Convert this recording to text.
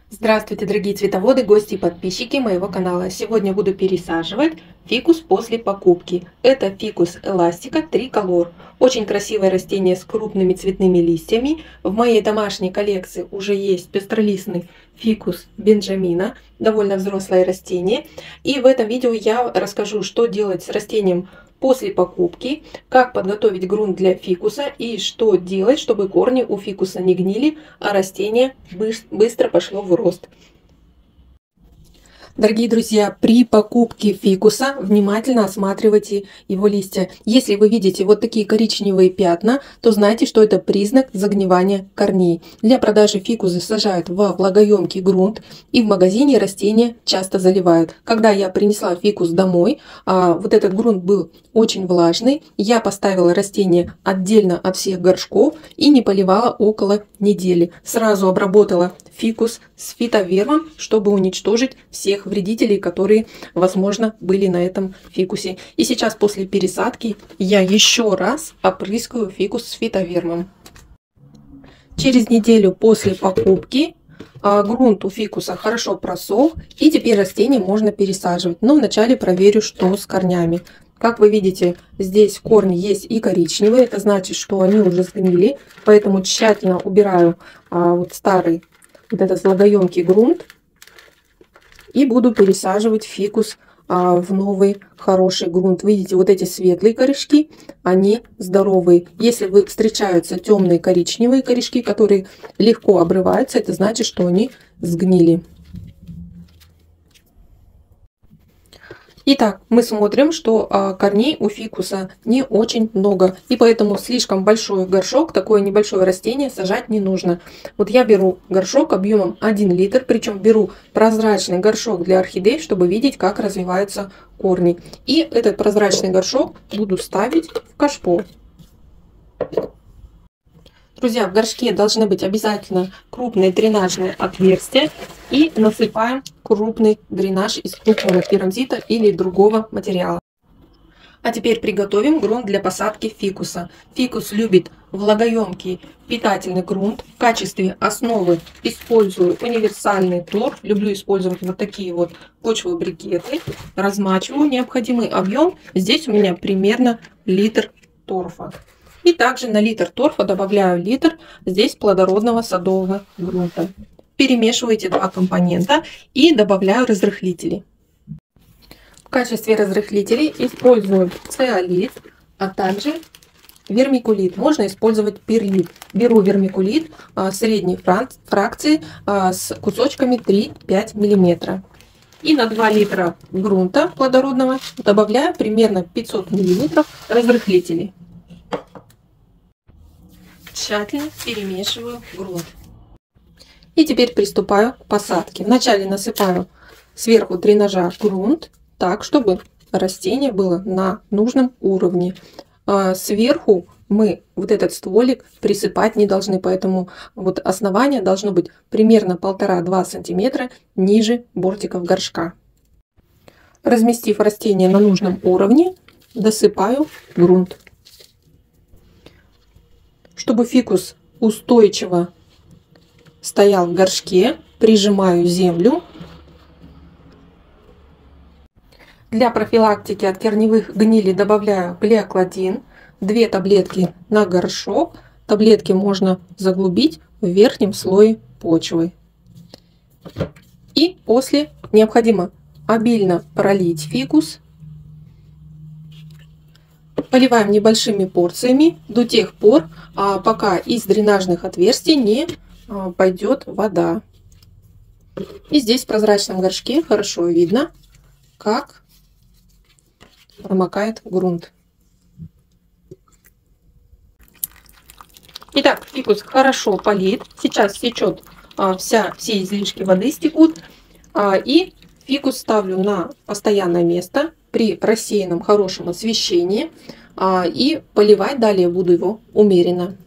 Здравствуйте, дорогие цветоводы, гости и подписчики моего канала. Сегодня буду пересаживать фикус после покупки. Это фикус эластика триколор. Очень красивое растение с крупными цветными листьями. В моей домашней коллекции уже есть пестролистный фикус бенджамина. Довольно взрослое растение. И в этом видео я расскажу, что делать с растением после покупки, как подготовить грунт для фикуса и что делать, чтобы корни у фикуса не гнили, а растение быстро пошло в рост. Дорогие друзья, при покупке фикуса внимательно осматривайте его листья. Если вы видите вот такие коричневые пятна, то знайте, что это признак загнивания корней. Для продажи фикусы сажают во влагоемкий грунт, и в магазине растения часто заливают. Когда я принесла фикус домой, вот этот грунт был очень влажный, я поставила растение отдельно от всех горшков и не поливала около недели. Сразу обработала фикус с фитовермом, чтобы уничтожить всех вредителей, которые, возможно, были на этом фикусе. И сейчас после пересадки я еще раз опрыскаю фикус с фитовермом. Через неделю после покупки грунт у фикуса хорошо просох, и теперь растение можно пересаживать. Но вначале проверю, что с корнями. Как вы видите, здесь корни есть и коричневые, это значит, что они уже сгнили, поэтому тщательно убираю вот старый вот этот влагоемкий грунт и буду пересаживать фикус в новый хороший грунт. Видите, вот эти светлые корешки, они здоровые. Если встречаются темные коричневые корешки, которые легко обрываются, это значит, что они сгнили. Итак, мы смотрим, что корней у фикуса не очень много, и поэтому слишком большой горшок, такое небольшое растение сажать не нужно. Вот я беру горшок объемом 1 литр, причем беру прозрачный горшок для орхидей, чтобы видеть, как развиваются корни. И этот прозрачный горшок буду ставить в кашпо. Друзья, в горшке должны быть обязательно крупные дренажные отверстия, и насыпаем крупный дренаж из крупного керамзита или другого материала. А теперь приготовим грунт для посадки фикуса. Фикус любит влагоемкий питательный грунт. В качестве основы использую универсальный торф. Люблю использовать вот такие вот почвобрикеты. Размачиваю необходимый объем. Здесь у меня примерно литр торфа. И также на литр торфа добавляю литр здесь плодородного садового грунта. Перемешивайте два компонента и добавляю разрыхлители. В качестве разрыхлителей использую цеолит, а также вермикулит. Можно использовать перлит. Беру вермикулит средней фракции с кусочками 3-5 мм. И на 2 литра грунта плодородного добавляю примерно 500 мл разрыхлителей. Тщательно перемешиваю грунт. И теперь приступаю к посадке. Вначале насыпаю сверху дренажа грунт, так, чтобы растение было на нужном уровне. Сверху мы вот этот стволик присыпать не должны, поэтому вот основание должно быть примерно 1,5-2 см ниже бортиков горшка. Разместив растение на нужном уровне, досыпаю грунт. Чтобы фикус устойчиво стоял в горшке, прижимаю землю. Для профилактики от корневых гнилей добавляю глиокладин, 2 таблетки на горшок. Таблетки можно заглубить в верхнем слое почвы. И после необходимо обильно пролить фикус. Поливаем небольшими порциями до тех пор, пока из дренажных отверстий не пойдет вода. И здесь в прозрачном горшке хорошо видно, как промокает грунт. Итак, фикус хорошо полит. Сейчас течет все излишки воды стекут. И фикус ставлю на постоянное место при рассеянном хорошем освещении. И поливать далее буду его умеренно.